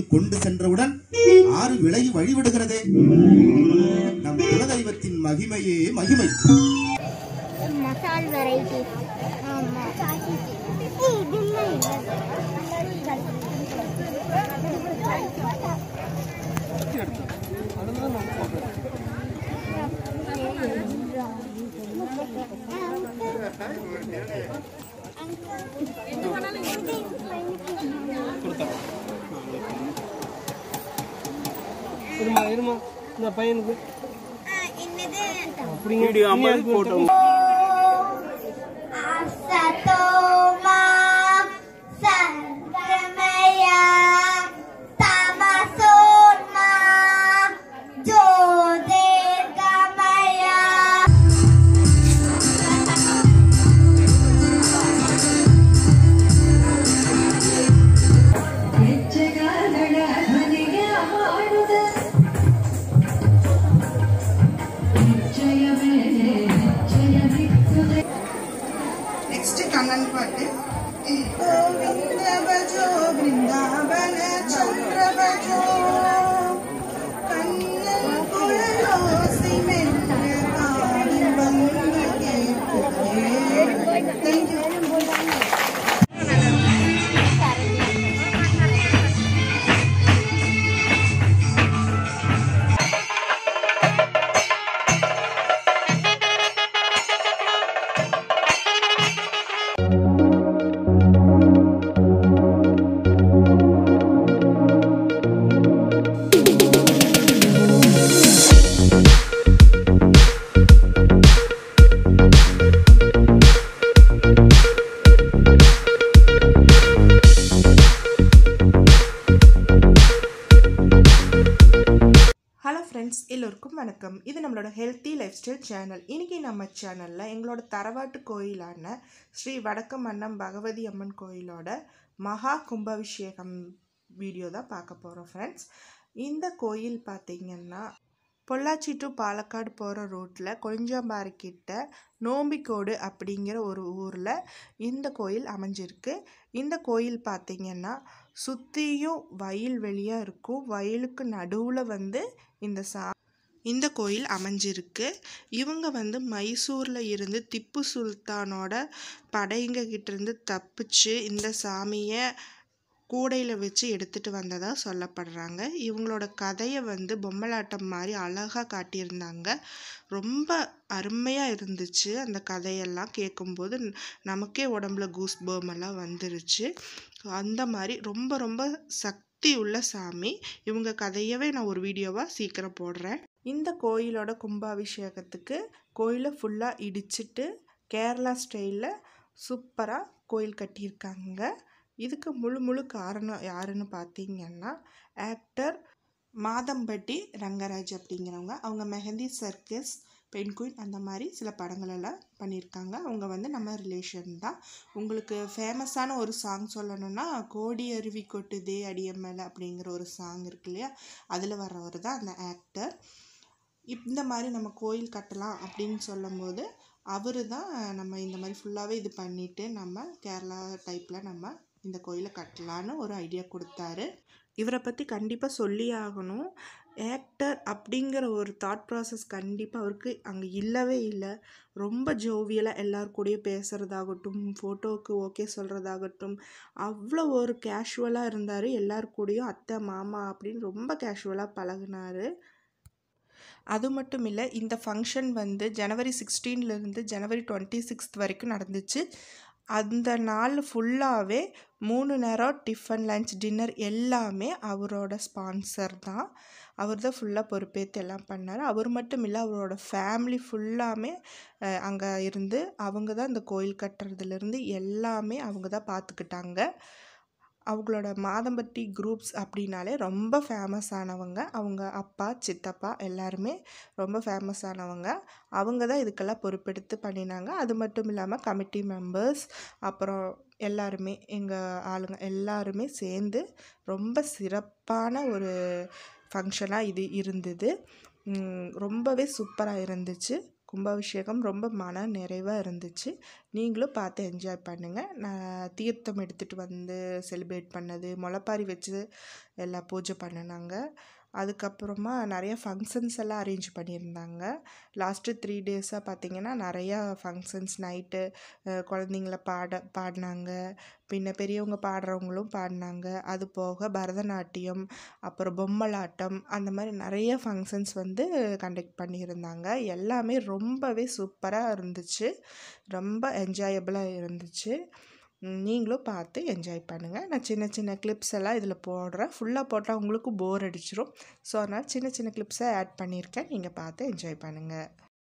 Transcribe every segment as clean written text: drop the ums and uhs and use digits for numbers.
கொண்டு சென்றவுடன் ஆறு விலகி வழிவிடுகிறதே. நம் குலதெய்வத்தின் மகிமையே மகிமை. மசால் வெரைட்டி இருமா இந்த பையனுக்கு போட்டோ கண்ணன் பாட்டு. கோவிந்த பஜோ பிருந்தாவன சந்திர பஜோ கண்ணன் குழலோசை மெல்ல காது வந்து கேட்குதே. தேங்க்யூ. எல்லோருக்கும் வணக்கம். இது நம்மளோட ஹெல்த்தி லைஃப் ஸ்டைல் சேனல். இன்றைக்கி நம்ம சேனலில் எங்களோட தரவாட்டு கோயிலான ஸ்ரீ வடக்கமன்னம் பகவதி அம்மன் கோயிலோட மகா கும்பாபிஷேகம் வீடியோ தான் பார்க்க போகிறோம் ஃப்ரெண்ட்ஸ். இந்த கோயில் பார்த்திங்கன்னா பொள்ளாச்சி டு பாலக்காடு போகிற ரோட்டில் கொழிஞ்சாம்பாறைக்கிட்ட நோம்பிக்கோடு அப்படிங்கிற ஒரு ஊரில் இந்த கோயில் அமைஞ்சிருக்கு. இந்த கோயில் பார்த்திங்கன்னா சுற்றியும் வயல்வெளியாக இருக்கும். வயலுக்கு நடுவில் இந்த கோயில் அமைஞ்சிருக்கு. இவங்க மைசூரில் இருந்து திப்பு சுல்தானோட படைங்ககிட்டேருந்து தப்பிச்சு இந்த சாமியை கூடையில் வச்சு எடுத்துகிட்டு வந்ததாக சொல்லப்படுறாங்க. இவங்களோட கதையை பொம்மலாட்டம் மாதிரி அழகாக காட்டியிருந்தாங்க. ரொம்ப அருமையாக இருந்துச்சு. அந்த கதையெல்லாம் கேட்கும்போது நமக்கே உடம்புல கூஸ் பர்மெல்லாம் வந்துருச்சு. அந்த மாதிரி ரொம்ப ரொம்ப சக்தி உள்ள சாமி. இவங்க கதையவே நான் ஒரு வீடியோவாக சீக்கிரம் போடுறேன். இந்த கோயிலோட கும்பாபிஷேகத்துக்கு கோயிலை ஃபுல்லாக இடிச்சிட்டு கேரளா ஸ்டைலில் சூப்பராக கோயில் கட்டியிருக்காங்க. இதுக்கு முழு காரணம் யாருன்னு பார்த்தீங்கன்னா ஆக்டர் மாதம்பட்டி ரங்கராஜ் அப்படிங்கிறவங்க. அவங்க மெஹந்தி சர்க்கஸ், பென்குயின் அந்த மாதிரி சில படங்களெல்லாம் பண்ணியிருக்காங்க. அவங்க நம்ம ரிலேஷன் தான். உங்களுக்கு ஃபேமஸான ஒரு சாங் சொல்லணும்னா கோடி அருவி கொட்டுதே அடியம்மேல அப்படிங்கிற ஒரு சாங் இருக்கு இல்லையா, அதில் வர்றவர் தான் அந்த ஆக்டர். இந்த மாதிரி நம்ம கோயில் கட்டலாம் அப்படின்னு சொல்லும்போது அவர் தான் நம்ம இந்த மாதிரி ஃபுல்லாகவே இது பண்ணிவிட்டு நம்ம கேரளா டைப்பில் நம்ம இந்த கோயிலை கட்டலான்னு ஒரு ஐடியா கொடுத்தாரு. இவரை பற்றி கண்டிப்பாக சொல்லி ஆகணும். ஆக்டர் அப்படிங்கிற ஒரு தாட் ப்ராசஸ் கண்டிப்பாக அவருக்கு அங்கே இல்லவே இல்லை. ரொம்ப ஜோவியலாக எல்லாருக்கூடையும் பேசுகிறதாகட்டும், ஃபோட்டோவுக்கு ஓகே சொல்கிறதாகட்டும், அவ்வளோ ஒரு கேஷுவலாக இருந்தார். எல்லாருக்கூடையும் அத்தை மாமா அப்படின்னு ரொம்ப கேஷுவலாக பழகினார். அது மட்டும் இல்லை, இந்த ஃபங்க்ஷன் ஜனவரி 16லேருந்து ஜனவரி 26 வரைக்கும் நடந்துச்சு. அந்த நாள் ஃபுல்லாகவே 3 நேரம் டிஃபன், லஞ்ச், டின்னர் எல்லாமே அவரோட ஸ்பான்சர் தான். அவர் தான் ஃபுல்லாக பொறுப்பேற்று எல்லாம் பண்ணார். அவர் மட்டும் இல்லை, அவரோட ஃபேமிலி ஃபுல்லாமே அங்கே இருந்து அவங்க தான் இந்த கோயில் கட்டுறதுலேருந்து எல்லாமே அவங்க தான் பார்த்துக்கிட்டாங்க. அவங்களோட மாதம்பட்டி குரூப்ஸ் அப்படின்னாலே ரொம்ப ஃபேமஸ் ஆனவங்க. அவங்க அப்பா, சித்தப்பா எல்லாருமே ரொம்ப ஃபேமஸ் ஆனவங்க. அவங்க தான் இதுக்கெல்லாம் பொறுப்பெடுத்து பண்ணினாங்க. அது மட்டும் இல்லாமல் கமிட்டி மெம்பர்ஸ், அப்புறம் எல்லாருமே எங்கள் ஆளுங்க எல்லாருமே சேர்ந்து ரொம்ப சிறப்பான ஒரு ஃபங்க்ஷனாக இது இருந்தது. ரொம்பவே சூப்பராக இருந்துச்சு கும்பாபிஷேகம் ரொம்ப மன நிறைவாக இருந்துச்சு. நீங்களும் பார்த்து என்ஜாய் பண்ணுங்கள். நான் தீர்த்தம் எடுத்துகிட்டு வந்து செலிப்ரேட் பண்ணது, முளைப்பாரி வச்சு எல்லா பூஜை பண்ணினாங்க. அதுக்கப்புறமா நிறையா ஃபங்க்ஷன்ஸ் எல்லாம் அரேஞ்ச் பண்ணியிருந்தாங்க. லாஸ்ட்டு 3 டேஸாக பார்த்திங்கன்னா நிறையா ஃபங்க்ஷன்ஸ். நைட்டு குழந்தைங்கள பாடினாங்க, பின்ன பெரியவங்க பாடுறவங்களும் பாடினாங்க. அது போக பரதநாட்டியம், அப்புறம் பொம்மலாட்டம், அந்த மாதிரி நிறைய ஃபங்க்ஷன்ஸ் வந்து கண்டக்ட் பண்ணியிருந்தாங்க. எல்லாமே ரொம்பவே சூப்பராக இருந்துச்சு, ரொம்ப என்ஜாயபிளாக இருந்துச்சு. நீங்களும் பார்த்து என்ஜாய் பண்ணுங்கள். நான் சின்ன சின்ன கிளிப்ஸ் எல்லாம் இதில் போடுறேன். ஃபுல்லாக போட்டால் உங்களுக்கு போர் அடிச்சிடும். ஸோ அதனால் சின்ன சின்ன கிளிப்ஸை ஆட் பண்ணியிருக்கேன். நீங்கள் பார்த்து என்ஜாய் பண்ணுங்கள்.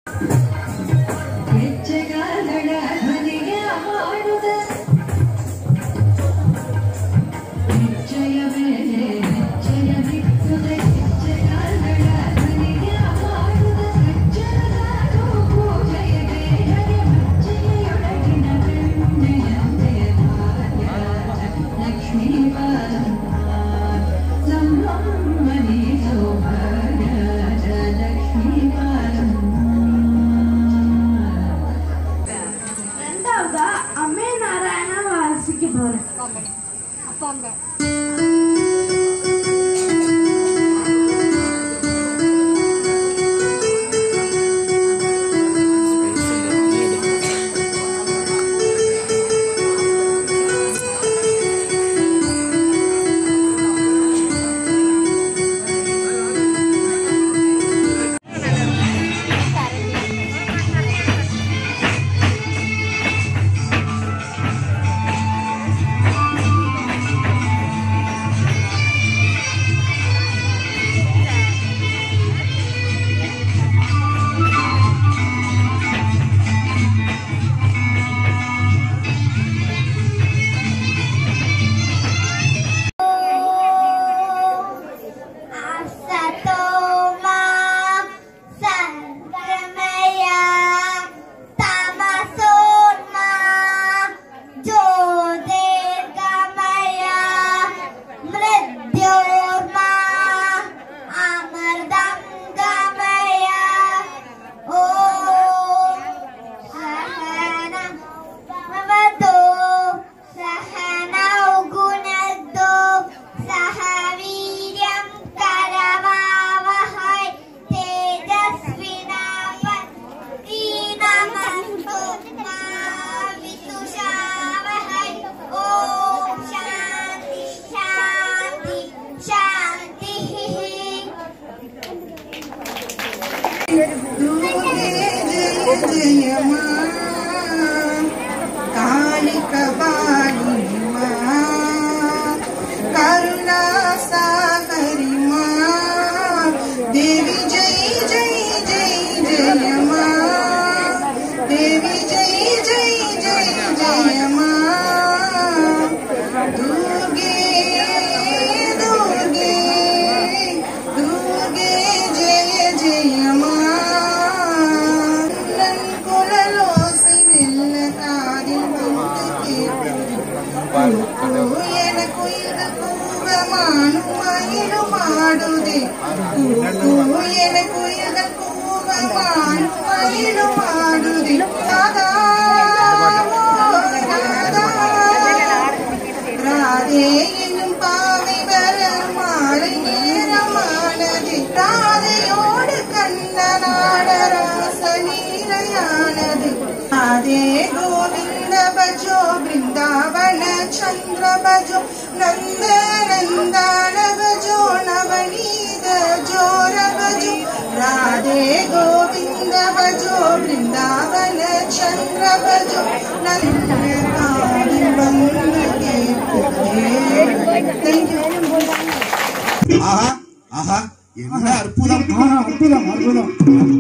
ஆஹா ஆஹா, என்ன அற்புதம் அற்புதம் அற்புதம்.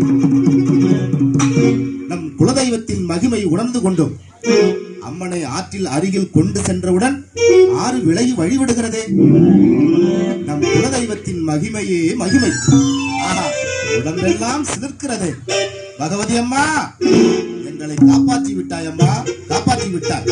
நம் குலதெய்வத்தின் மகிமை உணர்ந்து கொண்டோம். அம்மனை ஆற்றில் அருகில் கொண்டு சென்றவுடன் ஆறு விலகி வழிவிடுகிறதே. நம் குலதெய்வத்தின் மகிமையே மகிமை. ஆஹா, உடம்பெல்லாம் சிலிர்க்கிறது. பகவதி அம்மா, எங்களை காப்பாற்றி விட்டாய் அம்மா, காப்பாற்றி விட்டாய்.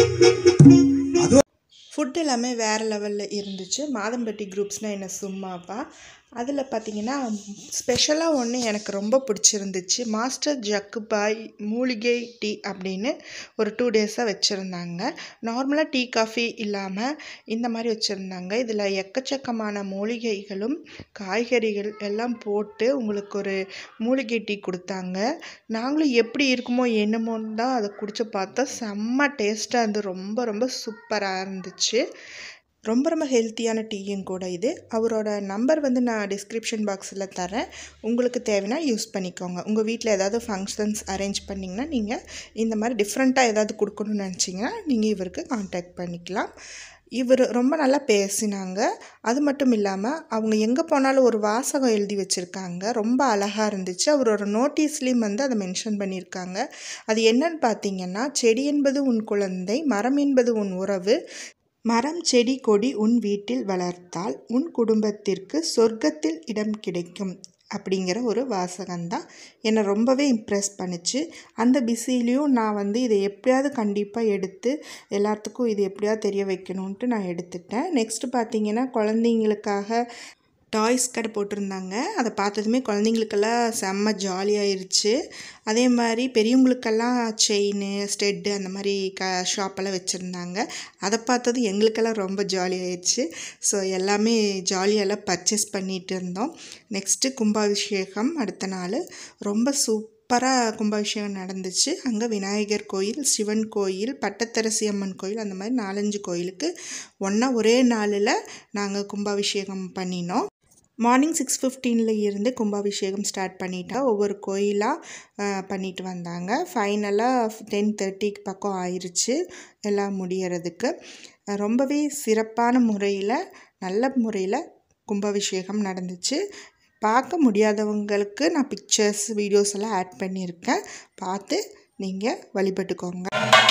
அதோ ஃபுட் எல்லாமே வேறு லெவலில் இருந்துச்சு. மாதம்பட்டி குரூப்ஸ்னால் என்ன சும்மாப்பா. அதில் பார்த்திங்கன்னா ஸ்பெஷலாக ஒன்று எனக்கு ரொம்ப பிடிச்சிருந்துச்சு. மாஸ்டர் ஜக்குபாய் மூலிகை டீ அப்படின்னு ஒரு 2 டேஸாக வச்சுருந்தாங்க. நார்மலாக டீ காஃபி இல்லாமல் இந்த மாதிரி வச்சுருந்தாங்க. இதில் எக்கச்சக்கமான மூலிகைகளும் காய்கறிகள் எல்லாம் போட்டு உங்களுக்கு ஒரு மூலிகை டீ கொடுத்தாங்க. நாங்களும் எப்படி இருக்குமோ என்னமோன்னு தான் அதை குடிச்சு பார்த்தா செம்ம டேஸ்ட்டாக இருந்து ரொம்ப ரொம்ப சூப்பராக இருந்துச்சு. ரொம்ப ரொம்ப ஹெல்த்தியான டீயும் கூட இது. அவரோட நம்பர் வந்து நான் டிஸ்கிரிப்ஷன் பாக்ஸில் தரேன். உங்களுக்கு தேவைன்னா யூஸ் பண்ணிக்கோங்க. உங்கள் வீட்டில் ஏதாவது ஃபங்க்ஷன்ஸ் அரேஞ்ச் பண்ணிங்கன்னா நீங்கள் இந்த மாதிரி டிஃப்ரெண்ட்டாக ஏதாவது கொடுக்கணும்னு நினச்சிங்கன்னா நீங்கள் இவருக்கு கான்டாக்ட் பண்ணிக்கலாம். இவர் ரொம்ப நல்லா பேசினாங்க. அது மட்டும் இல்லாமல் அவங்க எங்கே போனாலும் ஒரு வாசகம் எழுதி வச்சுருக்காங்க. ரொம்ப அழகாக இருந்துச்சு. அவரோட நோட்டீஸ்லேயும் வந்து அதை மென்ஷன் பண்ணியிருக்காங்க. அது என்னன்னு பார்த்தீங்கன்னா, செடி என்பது உன் குழந்தை, மரம் என்பது உன் உறவு, மரம் செடி கொடி உன் வீட்டில் வளர்த்தால் உன் குடும்பத்திற்கு சொர்க்கத்தில் இடம் கிடைக்கும் அப்படிங்கிற ஒரு வாசகம்தான் என்னை ரொம்பவே இம்ப்ரெஸ் பண்ணிச்சு. அந்த பிஸிலையும் நான் வந்து இதை எப்படியாவது கண்டிப்பாக எடுத்து எல்லாத்துக்கும் இது எப்படியாவது தெரிய வைக்கணுன்ட்டு நான் எடுத்துட்டேன். நெக்ஸ்ட்டு பார்த்திங்கன்னா குழந்தைங்களுக்காக டாய்ஸ் கடை போட்டிருந்தாங்க. அதை பார்த்ததுமே குழந்தைங்களுக்கெல்லாம் செம்ம ஜாலியாகிருச்சு. அதே மாதிரி பெரியவங்களுக்கெல்லாம் செயின் ஸ்டெட்டு அந்த மாதிரி ஷாப்பெல்லாம் வச்சுருந்தாங்க. அதை பார்த்தது எங்களுக்கெல்லாம் ரொம்ப ஜாலியாகிடுச்சு. ஸோ எல்லாமே ஜாலியெல்லாம் பர்ச்சேஸ் பண்ணிகிட்டு இருந்தோம். நெக்ஸ்ட்டு கும்பாபிஷேகம் அடுத்த நாள் ரொம்ப சூப்பராக கும்பாபிஷேகம் நடந்துச்சு. அங்கே விநாயகர் கோயில், சிவன் கோயில், பட்டத்தரசி அம்மன் கோயில், அந்த மாதிரி 4-5 கோயிலுக்கு ஒரே நாளில் நாங்கள் கும்பாபிஷேகம் பண்ணினோம். மார்னிங் 6:15 இருந்து கும்பாபிஷேகம் ஸ்டார்ட் பண்ணிட்டா ஒவ்வொரு கோயிலாக பண்ணிட்டு வந்தாங்க. ஃபைனலாக 10:30 பக்கம் ஆயிடுச்சு எல்லாம் முடியறதுக்கு. ரொம்பவே சிறப்பான முறையில் நல்ல முறையில் கும்பாபிஷேகம் நடந்துச்சு. பார்க்க முடியாதவங்களுக்கு நான் பிக்சர்ஸ் வீடியோஸ் எல்லாம் ஆட் பண்ணியிருக்கேன். பார்த்து நீங்கள் வழிபட்டுக்கோங்க.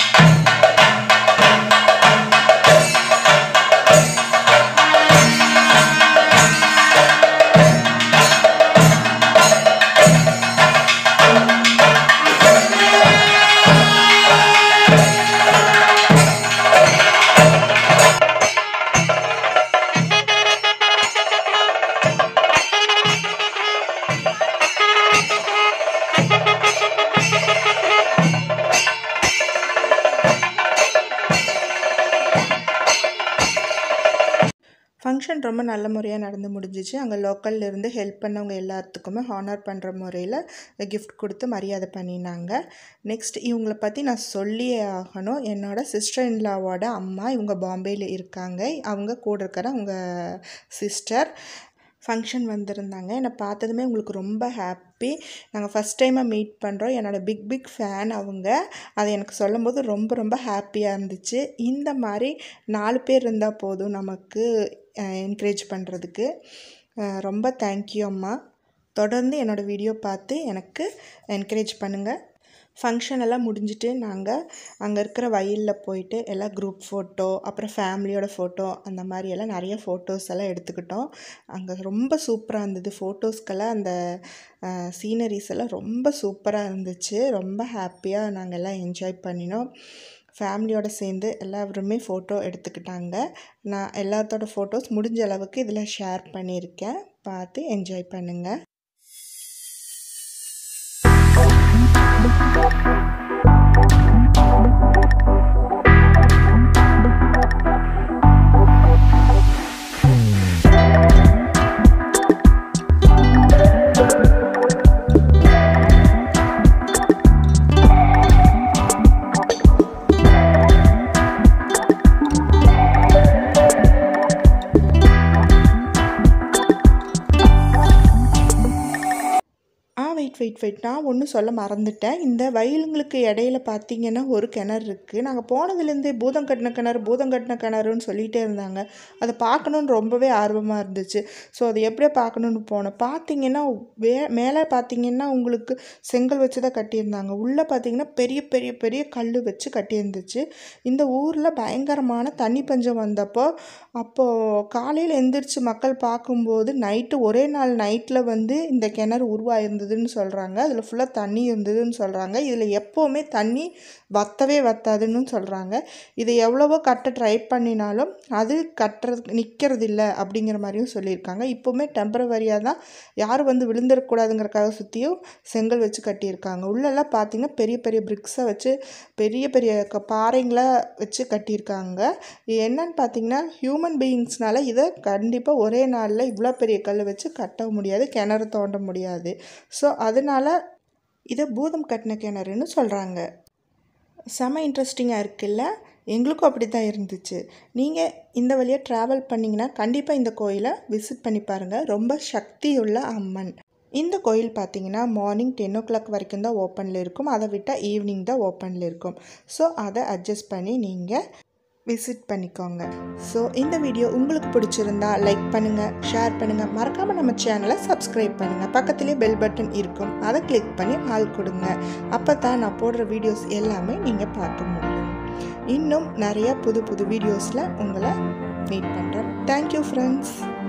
ஃபங்க்ஷன் ரொம்ப நல்ல முறையாக நடந்து முடிஞ்சிச்சு. அங்கே லோக்கல்ல இருந்து ஹெல்ப் பண்ணவங்க எல்லாத்துக்குமே ஹானர் பண்ணுற முறையில் கிஃப்ட் கொடுத்து மரியாதை பண்ணினாங்க. நெக்ஸ்ட் இவங்களை பற்றி நான் சொல்லியே ஆகணும். என்னோடய சிஸ்டர் இன்லாவோட அம்மா இவங்க பாம்பேயில் இருக்காங்க. அவங்க கூட இருக்கிற அவங்க சிஸ்டர் ஃபங்க்ஷன் வந்திருந்தாங்க. என்னை பார்த்ததுமே உங்களுக்கு ரொம்ப ஹாப்பி. நாங்கள் ஃபஸ்ட் டைமாக மீட் பண்ணுறோம். என்னோடய பிக் ஃபேன் அவங்க. அதை எனக்கு சொல்லும்போது ரொம்ப ரொம்ப ஹாப்பியாக இருந்துச்சு. இந்த மாதிரி 4 பேர் இருந்தால் போதும் நமக்கு என்கரேஜ் பண்ணுறதுக்கு. ரொம்ப தேங்க்யூ அம்மா. தொடர்ந்து என்னோடய வீடியோ பார்த்து எனக்கு என்கரேஜ் பண்ணுங்கள். ஃபங்க்ஷன் எல்லாம் முடிஞ்சுட்டு நாங்கள் அங்கே இருக்கிற வயலில் போயிட்டு எல்லாம் குரூப் ஃபோட்டோ, அப்புறம் ஃபேமிலியோட ஃபோட்டோ, அந்த மாதிரி எல்லாம் நிறைய ஃபோட்டோஸ் எல்லாம் எடுத்துக்கிட்டோம். அங்கே ரொம்ப சூப்பராக இருந்தது. ஃபோட்டோஸ்க்கெல்லாம் அந்த சீனரிஸ் எல்லாம் ரொம்ப சூப்பராக இருந்துச்சு. ரொம்ப ஹாப்பியாக நாங்கள் எல்லாம் என்ஜாய் பண்ணினோம். ஃபேமிலியோடு சேர்ந்து எல்லாருமே ஃபோட்டோ எடுத்துக்கிட்டாங்க. நான் எல்லாத்தோட ஃபோட்டோஸ் முடிஞ்ச அளவுக்கு இதில் ஷேர் பண்ணியிருக்கேன். பார்த்து என்ஜாய் பண்ணுங்கள். வெயிட் நான் ஒன்று சொல்ல மறந்துட்டேன். இந்த வயலுங்களுக்கு இடையில பார்த்தீங்கன்னா ஒரு கிணறு இருக்குது. நாங்கள் போனதுலேருந்தே பூதம் கட்டின கிணறுன்னு சொல்லிகிட்டே இருந்தாங்க. அதை பார்க்கணுன்னு ரொம்பவே ஆர்வமாக இருந்துச்சு. ஸோ அதை எப்படியோ பார்க்கணுன்னு போனோம். பார்த்தீங்கன்னா மேலே பார்த்தீங்கன்னா உங்களுக்கு செங்கல் வச்சு தான் கட்டியிருந்தாங்க. உள்ளே பார்த்தீங்கன்னா பெரிய பெரிய பெரிய கல் வச்சு கட்டியிருந்துச்சு. இந்த ஊரில் பயங்கரமான தண்ணி பஞ்சம் வந்தப்போ காலையில் எந்திரிச்சு மக்கள் பார்க்கும்போது ஒரே நாள் நைட்டில் வந்து இந்த கிணறு உருவாயிருந்ததுன்னு சொல்கிறாங்க. அதில் ஃபுல்லாக தண்ணி இருந்ததுன்னு சொல்கிறாங்க. இதில் எப்போவுமே தண்ணி வற்றவே வற்றாதுன்னு சொல்கிறாங்க. இதை எவ்வளவோ கட்ட ட்ரை பண்ணினாலும் அது நிற்கிறது இல்லை அப்படிங்கிற மாதிரியும் சொல்லியிருக்காங்க. இப்போவுமே டெம்பரவரியாக தான், யாரும் வந்து விழுந்துடக்கூடாதுங்கிறக்காக சுற்றியும் செங்கல் வச்சு கட்டியிருக்காங்க. உள்ளெல்லாம் பார்த்திங்கன்னா பெரிய பெரிய பிரிக்ஸை வச்சு பெரிய பெரிய பாறைங்களை வச்சு கட்டியிருக்காங்க. இது என்னன்னு பார்த்திங்கன்னா ஹியூமன் பீயிங்ஸ்னால இதை கண்டிப்பாக ஒரே நாளில் இவ்வளோ பெரிய கல் வச்சு கட்ட முடியாது, கிணறு தோண்ட முடியாது. ஸோ அதனால் இதை பூதம் கட்டின கிணறுன்னு சொல்கிறாங்க. செம இன்ட்ரெஸ்டிங்காக இருக்குல்ல? எங்களுக்கும் அப்படி தான் இருந்துச்சு. நீங்கள் இந்த வழியாக ட்ராவல் பண்ணிங்கன்னா கண்டிப்பாக இந்த கோயிலை விசிட் பண்ணி பாருங்கள். ரொம்ப சக்தியுள்ள அம்மன். இந்த கோயில் பார்த்திங்கன்னா மார்னிங் 10 o'clock வரைக்கும் தான் ஓப்பனில் இருக்கும். அதை விட்டால் ஈவினிங் தான் ஓப்பனில் இருக்கும். ஸோ அதை அட்ஜஸ்ட் பண்ணி நீங்கள் விசிட் பண்ணிக்கோங்க. ஸோ இந்த வீடியோ உங்களுக்கு பிடிச்சிருந்தா லைக் பண்ணுங்கள், ஷேர் பண்ணுங்கள், மறக்காமல் நம்ம சேனலை சப்ஸ்கிரைப் பண்ணுங்கள். பக்கத்துலேயே பெல் பட்டன் இருக்கும், அதை கிளிக் பண்ணி ஆள் கொடுங்க. அப்போ தான் நான் போடுற வீடியோஸ் எல்லாமே நீங்கள் பார்க்க முடியும். இன்னும் நிறைய புது புது வீடியோஸில் உங்களை மீட் பண்ணுறேன். Thank you friends.